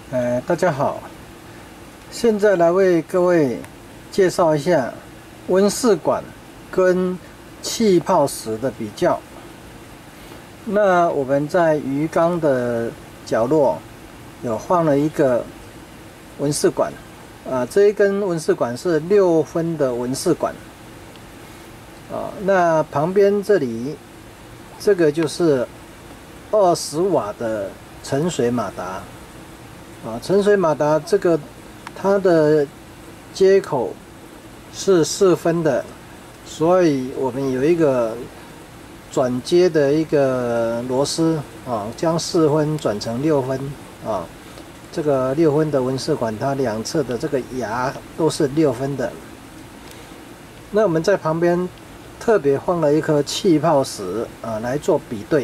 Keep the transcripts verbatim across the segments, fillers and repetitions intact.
呃，大家好，现在来为各位介绍一下温室管跟气泡石的比较。那我们在鱼缸的角落有放了一个温室管，啊，这一根温室管是六分的温室管，啊，那旁边这里这个就是二十瓦的沉水马达。 啊，沉水马达这个它的接口是四分的，所以我们有一个转接的一个螺丝啊，将四分转成六分啊。这个六分的温室管，它两侧的这个牙都是六分的。那我们在旁边特别放了一颗气泡石啊，来做比对。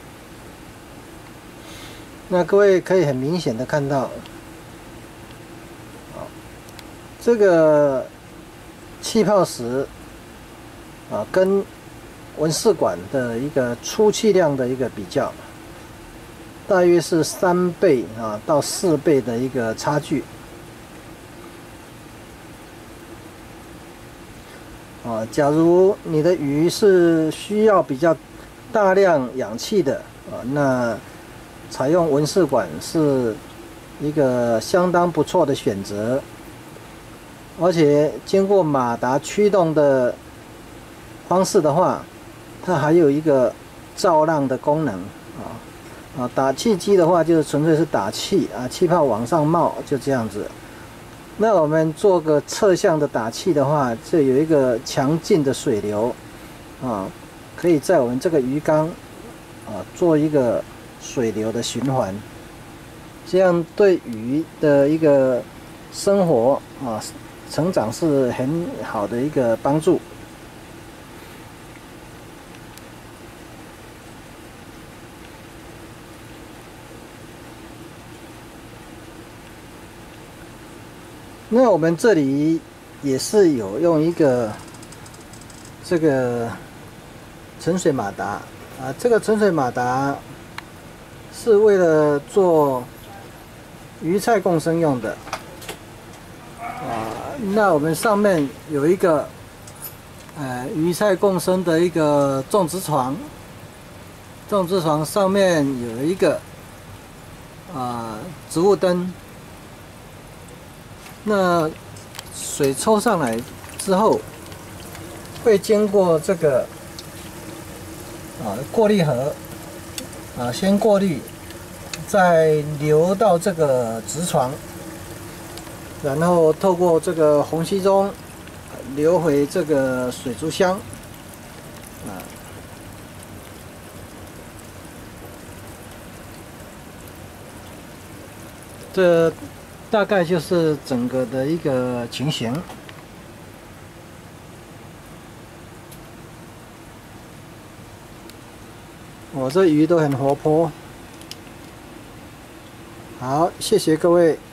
那各位可以很明显的看到，啊，这个气泡石啊，跟温室管的一个出气量的一个比较，大约是三倍啊到四倍的一个差距。啊，假如你的鱼是需要比较大量氧气的啊，那 采用温室管是一个相当不错的选择，而且经过马达驱动的方式的话，它还有一个造浪的功能啊啊！打气机的话就是纯粹是打气啊，气泡往上冒，就这样子。那我们做个侧向的打气的话，就有一个强劲的水流啊，可以在我们这个鱼缸啊做一个 水流的循环，这样对鱼的一个生活啊成长是很好的一个帮助。那我们这里也是有用一个这个沉水马达啊，这个沉水马达 是为了做鱼菜共生用的啊。那我们上面有一个呃鱼菜共生的一个种植床，种植床上面有一个啊植物灯。那水抽上来之后，会经过这个啊过滤盒。 啊，先过滤，再流到这个直床，然后透过这个虹吸中流回这个水族箱，啊，这大概就是整个的一个情形。 我这鱼都很活泼。好，谢谢各位。